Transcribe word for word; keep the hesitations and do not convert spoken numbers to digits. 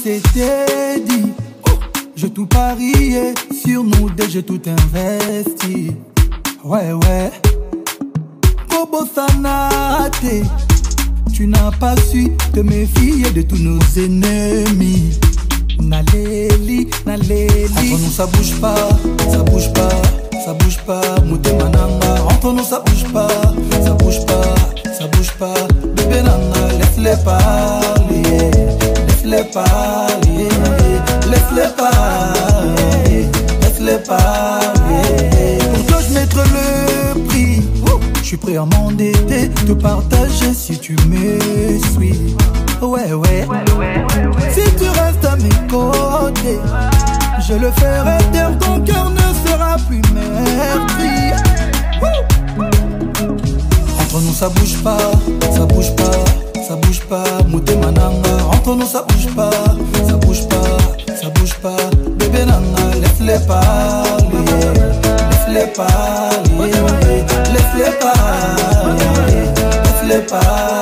C'était dit, je tout parié sur nous deux, j'ai tout investi. Ouais, ouais. Bobo Sanate, tu n'as pas su te méfier de tous nos ennemis. Naléli, Naléli. Entre nous ça bouge pas, ça bouge pas, ça bouge pas. Mouté mananga, entre nous ça bouge pas, ça bouge pas, ça bouge pas. Bébé nana, laisse-les parler, laisse-les parler, laisse-les parler, laisse-les parler. Pour toi je mettrai le prix, je suis prêt à m'endetter, te partager si tu me suis. Ouais, ouais, si tu restes à mes côtés, je le ferai taire, ton cœur ne sera plus meurtri. Entre nous ça bouge pas, ça bouge pas, ça bouge pas. Mouté mananga, entre nous ça bouge pas, ça bouge pas, ça bouge pas. Bébé nana, laisse-les parler, laisse-les parler, laisse-les parler, laisse-les parler.